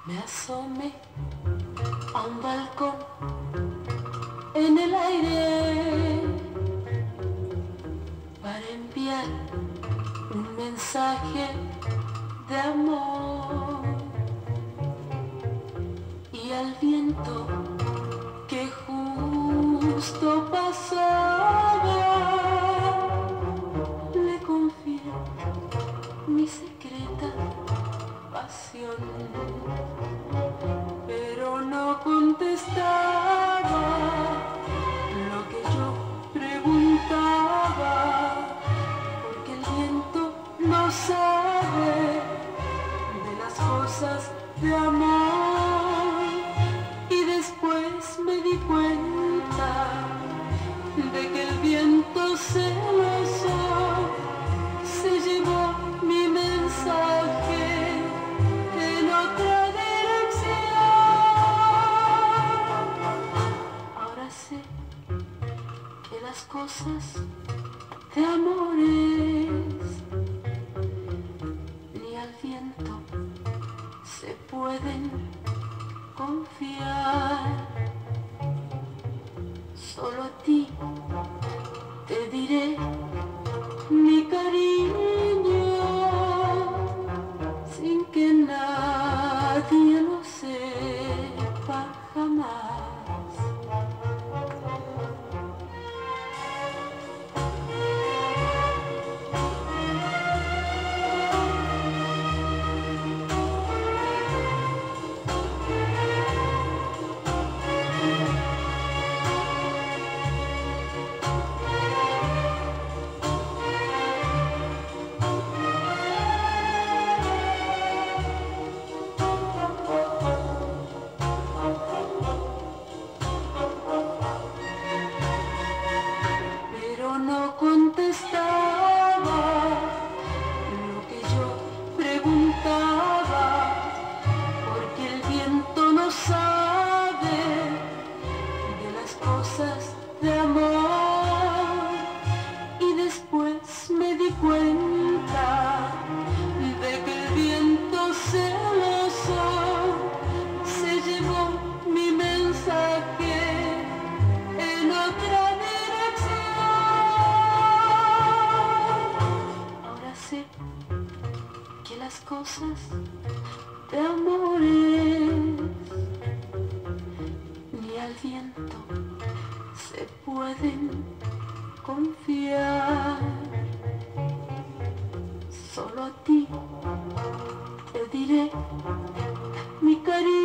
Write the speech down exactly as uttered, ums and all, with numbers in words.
Me asomé a un balcón en el aire para enviar un mensaje de amor, y al viento que justo pasaba le confié mi secreta pasión, pero no contestaba lo que yo preguntaba, porque el viento no sabe de las cosas de amor. Y después me di cuenta de que el viento celoso se llevó mi mensaje en otra dirección. Ahora sé que las cosas de amores ni al viento se pueden confiar. Solo a ti te diré mi cariño sin que nadie lo sepa jamás. No contestaba lo que yo preguntaba, porque el viento no sabe de las cosas de amor. Y después me di cuenta de que el viento celoso se llevó mi mensaje en otra dirección. Sé que las cosas de amores ni al viento se pueden confiar. Solo a ti te diré mi cariño